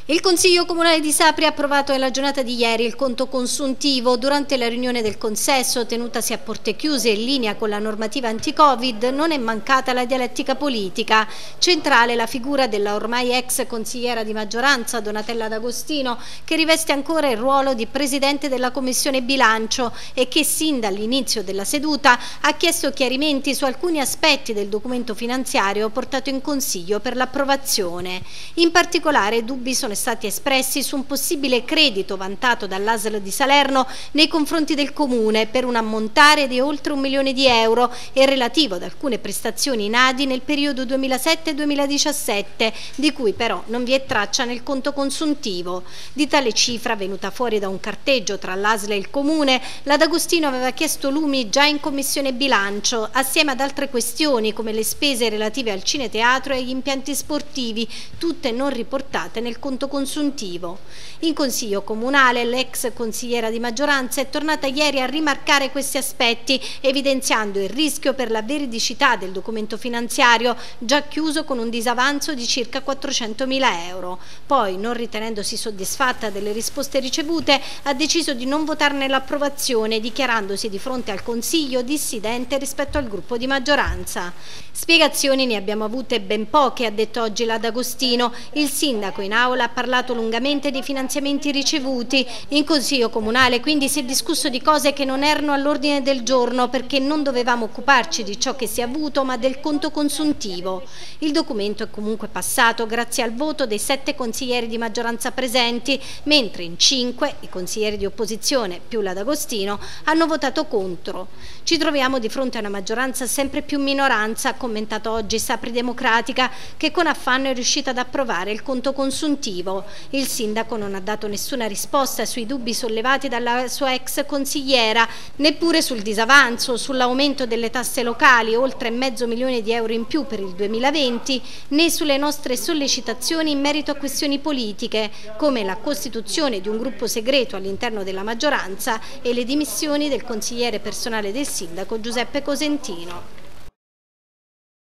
Il Consiglio Comunale di Sapri ha approvato nella giornata di ieri il conto consuntivo. Durante la riunione del consesso, tenutasi a porte chiuse in linea con la normativa anti-Covid, non è mancata la dialettica politica. Centrale la figura della ormai ex consigliera di maggioranza Donatella D'Agostino, che riveste ancora il ruolo di presidente della Commissione Bilancio e che sin dall'inizio della seduta ha chiesto chiarimenti su alcuni aspetti del documento finanziario portato in Consiglio per l'approvazione. In particolare dubbi sono stati espressi su un possibile credito vantato dall'ASL di Salerno nei confronti del Comune per un ammontare di oltre 1 milione di euro e relativo ad alcune prestazioni in ADI nel periodo 2007-2017, di cui però non vi è traccia nel conto consuntivo. Di tale cifra, venuta fuori da un carteggio tra l'ASL e il Comune, la D'Agostino aveva chiesto lumi già in Commissione Bilancio, assieme ad altre questioni come le spese relative al cineteatro e agli impianti sportivi, tutte non riportate nel conto consuntivo. In Consiglio Comunale l'ex consigliera di maggioranza è tornata ieri a rimarcare questi aspetti, evidenziando il rischio per la veridicità del documento finanziario, già chiuso con un disavanzo di circa 400.000 euro. Poi, non ritenendosi soddisfatta delle risposte ricevute, ha deciso di non votarne l'approvazione, dichiarandosi di fronte al Consiglio dissidente rispetto al gruppo di maggioranza. Spiegazioni ne abbiamo avute ben poche, ha detto oggi la D'Agostino. Il sindaco in aula ha parlato lungamente dei finanziamenti ricevuti. In Consiglio Comunale quindi si è discusso di cose che non erano all'ordine del giorno, perché non dovevamo occuparci di ciò che si è avuto ma del conto consuntivo. Il documento è comunque passato grazie al voto dei 7 consiglieri di maggioranza presenti, mentre in 5 i consiglieri di opposizione più la D'Agostino hanno votato contro. Ci troviamo di fronte a una maggioranza sempre più minoranza, ha commentato oggi Sapri Democratica, che con affanno è riuscita ad approvare il conto consuntivo. Il sindaco non ha dato nessuna risposta sui dubbi sollevati dalla sua ex consigliera, neppure sul disavanzo, sull'aumento delle tasse locali, oltre mezzo milione di euro in più per il 2020, né sulle nostre sollecitazioni in merito a questioni politiche, come la costituzione di un gruppo segreto all'interno della maggioranza e le dimissioni del consigliere personale del sindaco Giuseppe Cosentino.